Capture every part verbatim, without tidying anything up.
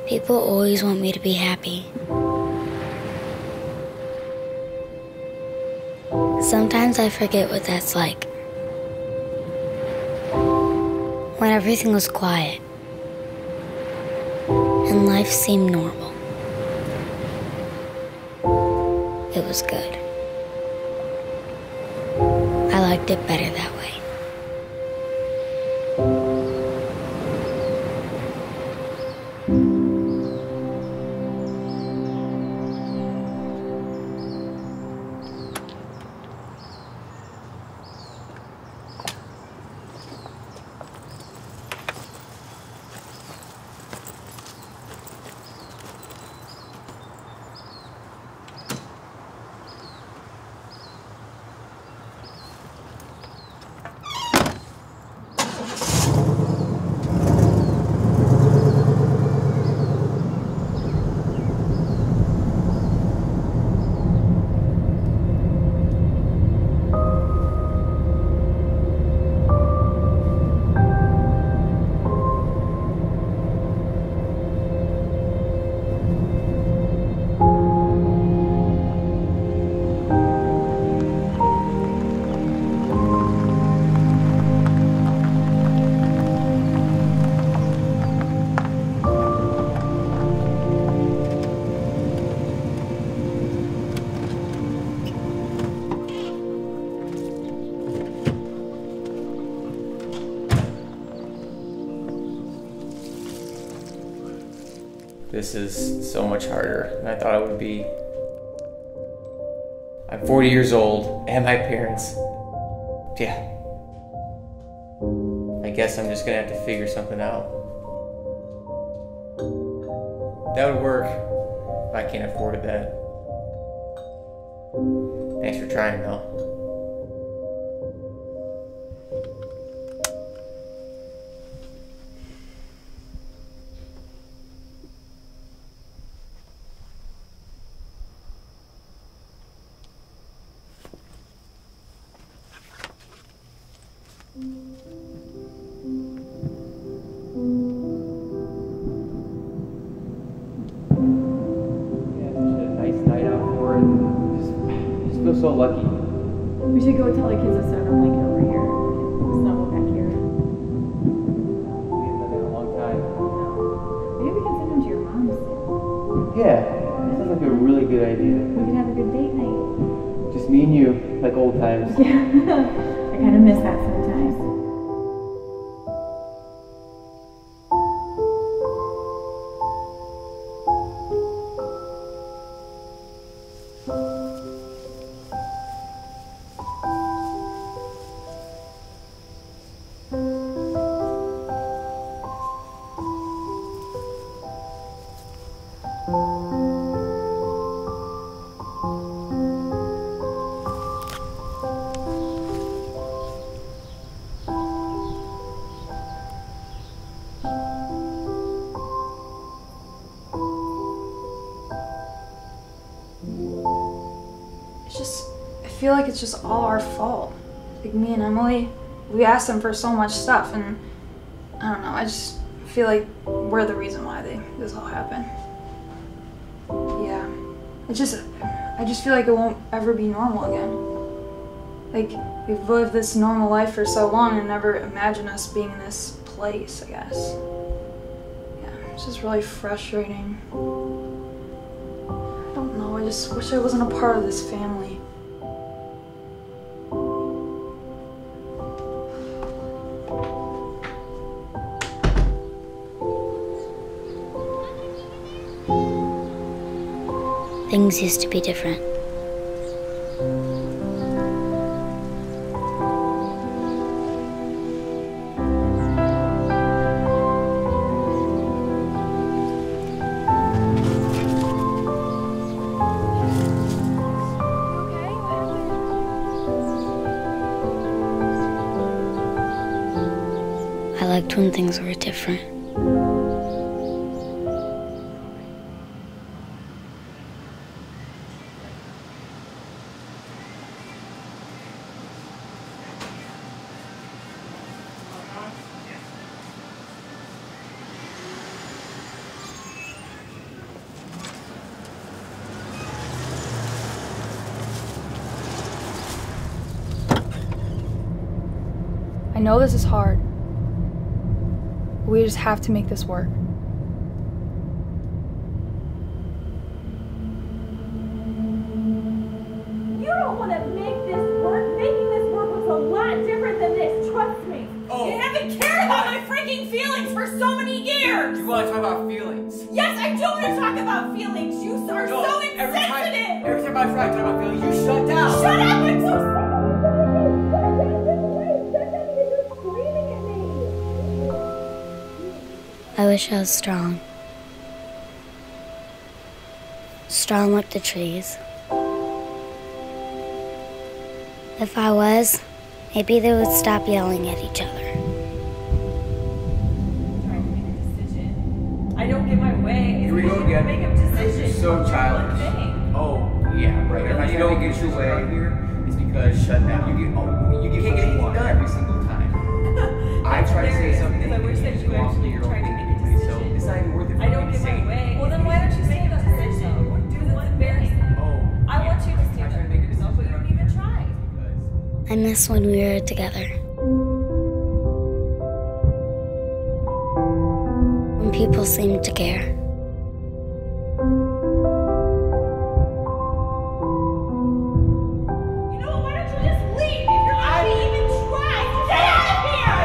People always want me to be happy. Sometimes I forget what that's like. When everything was quiet and life seemed normal, it was good. I liked it better that way. This is so much harder than I thought it would be. I'm forty years old, and my parents. Yeah. I guess I'm just gonna have to figure something out. That would work if I can't afford that. Thanks for trying, though. So lucky. We should go tell the kids to start a blanket over here. Snuggle back here. We haven't done that in a long time. No. Maybe we can send them to your mom's. Yeah, that sounds like a really good idea. We could have a good date night. Just me and you, like old times. Yeah. I kind of miss that sometimes. I feel like it's just all our fault. Like me and Emily, we asked them for so much stuff, and I don't know, I just feel like we're the reason why they this all happened. Yeah. It just I just feel like it won't ever be normal again. Like we've lived this normal life for so long and never imagined us being in this place, I guess. Yeah, it's just really frustrating. I don't know, I just wish I wasn't a part of this family. Things used to be different. I liked when things were different. know this is hard. We just have to make this work. You don't want to make this work. Making this work was a lot different than this. Trust me. Oh. You haven't cared about my freaking feelings for so many years. You want to talk about feelings? Yes, I do want to talk about feelings. You are No, so every time, insensitive. every time I try to talk about feelings, you shut down. Shut up! I'm so sorry. I wish I was strong. Strong like the trees. If I was, maybe they would stop yelling at each other. Trying to make a decision. I don't get my way. Here we go again. Make a decision. You're so childish. Oh, yeah, right. If you don't get your way here, it's because shut down. You get, oh, you get can't get what you want anything done. every single time. I try to say something, because I wish that you actually you're tried to make a so decision. it's not even worth it for I don't me to get say my way. anything. Well, then why don't you make a decision? Do what's embarrassing. Oh, I want you to I stand try up to make for a yourself, but you don't even try. because I miss when we were together. When people seemed to care. You know what? Why don't you just leave if you're not going to even try? Get out of here!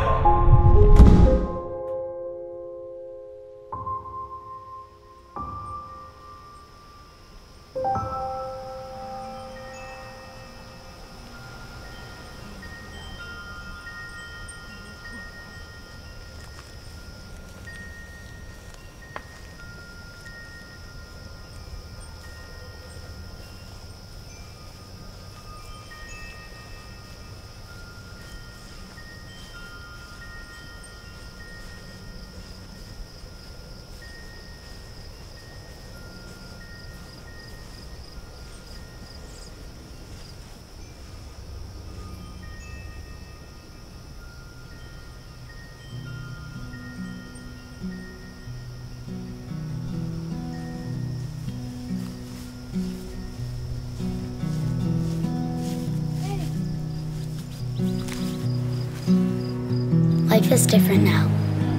Life is different now.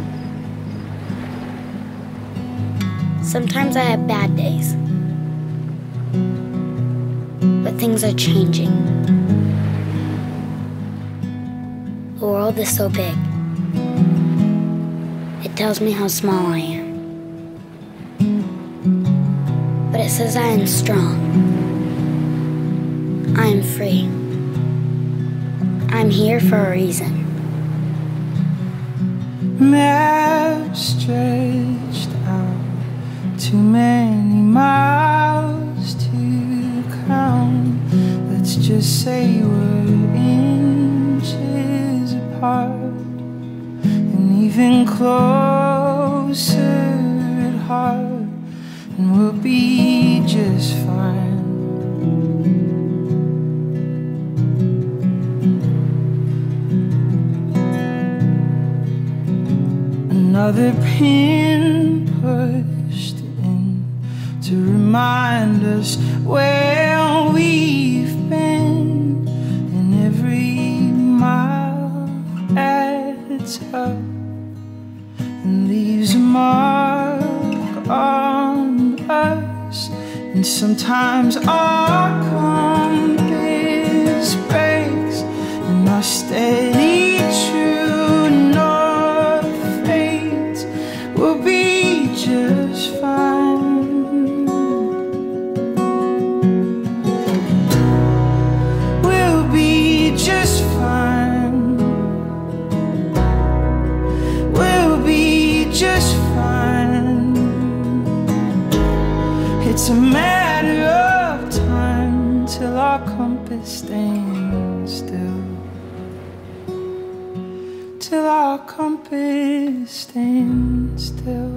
Sometimes I have bad days. But things are changing. The world is so big. It tells me how small I am. But it says I am strong. I am free. I'm here for a reason. Maps stretched out, too many miles to count. Let's just say we're inches apart, and even closer at heart, and we'll be just fine. Another pin pushed in to remind us where we've been, and every mile adds up and leaves a mark on us. And sometimes our compass breaks, and our steady true north fades. We'll be just fine. We'll be just fine. We'll be just fine. It's a matter of time till our compass stands still. Till our compass stands still.